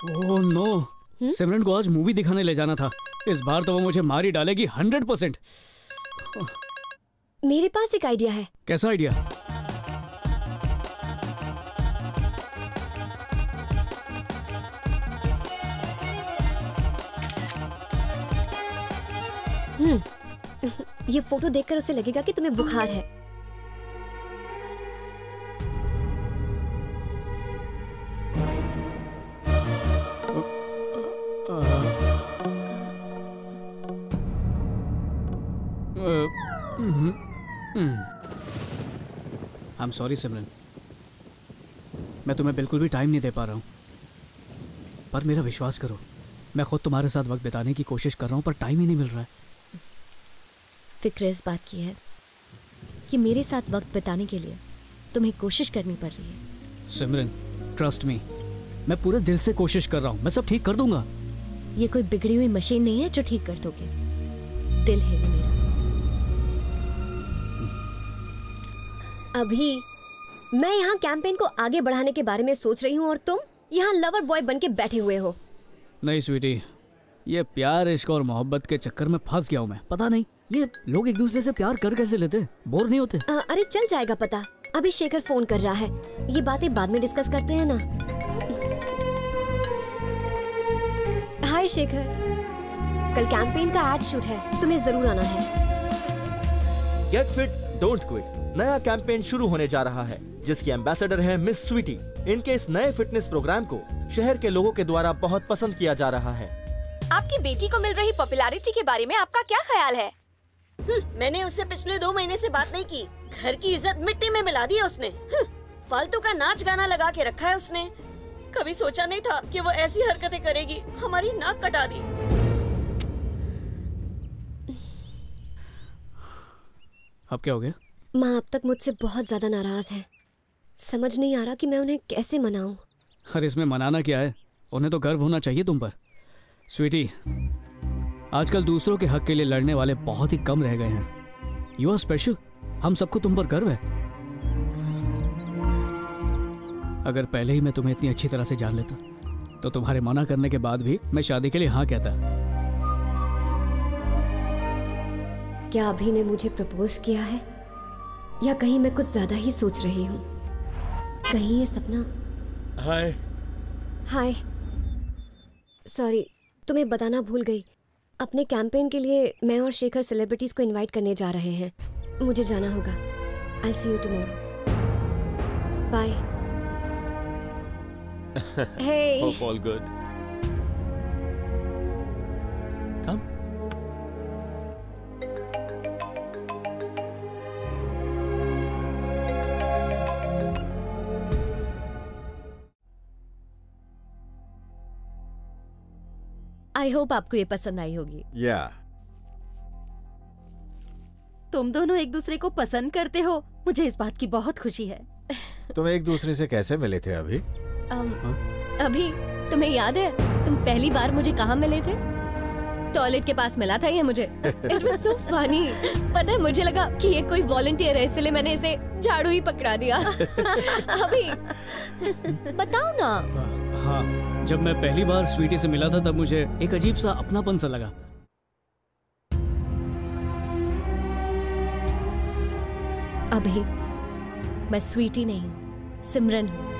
Oh no, सिमरन को आज movie दिखाने ले जाना था। इस बार तो वो मुझे मार ही डालेगी 100%। मेरे पास एक आइडिया है। कैसा आइडिया? ये फोटो देखकर उसे लगेगा कि तुम्हें बुखार है। I'm sorry सिमरन, मैं तुम्हें बिल्कुल भी टाइम नहीं दे पा रहा हूँ। पर मेरा विश्वास करो, मैं खुद तुम्हारे साथ वक्त बिताने की कोशिश कर रहा हूँ, पर टाइम ही नहीं मिल रहा है। फिक्र इस बात की है कि मेरे साथ वक्त बिताने के लिए तुम्हें कोशिश करनी पड़ रही है। सिमरन, ट्रस्ट मी, मैं पूरे दिल से कोशिश कर रहा हूँ। मैं सब ठीक कर दूंगा। ये कोई बिगड़ी हुई मशीन नहीं है जो ठीक कर दोगे। दिल है ये मेरा। अभी मैं यहाँ कैंपेन को आगे बढ़ाने के बारे में सोच रही हूँ और तुम यहाँ लवर बॉय बन के बैठे हुए हो। नहीं स्वीटी, ये प्यार, इश्क और मोहब्बत के चक्कर में फंस गया हूँ मैं। पता नहीं ये लोग एक दूसरे से प्यार कर कैसे लेते हैं, बोर नहीं होते? अरे चल जाएगा पता। अभी शेखर फोन कर रहा है, ये बातें बाद में डिस्कस करते हैं ना। हाय शेखर, कल कैंपेन का एड शूट है, तुम्हें जरूर आना है। गेट फिट डोंट क्विट नया कैंपेन शुरू होने जा रहा है, जिसकी एम्बेसडर है मिस स्वीटी। इनके इस नए फिटनेस प्रोग्राम को शहर के लोगों के द्वारा बहुत पसंद किया जा रहा है। आपकी बेटी को मिल रही पॉपुलैरिटी के बारे में आपका क्या ख्याल है? मैंने उससे पिछले 2 महीने से बात नहीं की। घर की इज्जत मिट्टी में मिला दी है उसने। फालतू का नाच गाना लगा के रखा है उसने। कभी सोचा नहीं था कि वो ऐसी हरकतें करेगी। हमारी नाक कटा दी। अब क्या हो गया? माँ अब तक मुझसे बहुत ज्यादा नाराज है। समझ नहीं आ रहा कि मैं उन्हें कैसे मनाऊं। अरे इसमें मनाना क्या है, उन्हें तो गर्व होना चाहिए तुम पर। स्वीटी, आजकल दूसरों के हक के लिए लड़ने वाले बहुत ही कम रह गए हैं। यू आर स्पेशल, हम सबको तुम पर गर्व है। अगर पहले ही मैं तुम्हें इतनी अच्छी तरह से जान लेता तो तुम्हारे मना करने के बाद भी मैं शादी के लिए हाँ कहता। क्या अभी ने मुझे प्रपोज किया है या कहीं मैं कुछ ज्यादा ही सोच रही हूँ? कहीं ये सपना। हाय। हाय, सॉरी तुम्हें बताना भूल गई। अपने कैंपेन के लिए मैं और शेखर सेलिब्रिटीज को इनवाइट करने जा रहे हैं। मुझे जाना होगा। I'll see you tomorrow. Bye. Hey. Hope all good. Come. I hope आपको ये पसंद आई होगी। तुम दोनों एक दूसरे को पसंद करते हो, मुझे इस बात की बहुत खुशी है। तुम एक दूसरे से कैसे मिले थे अभी? अभी तुम्हें याद है तुम पहली बार मुझे कहाँ मिले थे? टॉयलेट के पास मिला था ये मुझे। It was so funny. पता है मुझे लगा कि ये कोई वॉलंटियर है, इसलिए मैंने इसे झाड़ू ही पकड़ा दिया। अभी बताओ ना। हाँ, जब मैं पहली बार स्वीटी से मिला था तब मुझे एक अजीब सा अपनापन सा लगा। अभी मैं स्वीटी नहीं हूँ, सिमरन हूँ।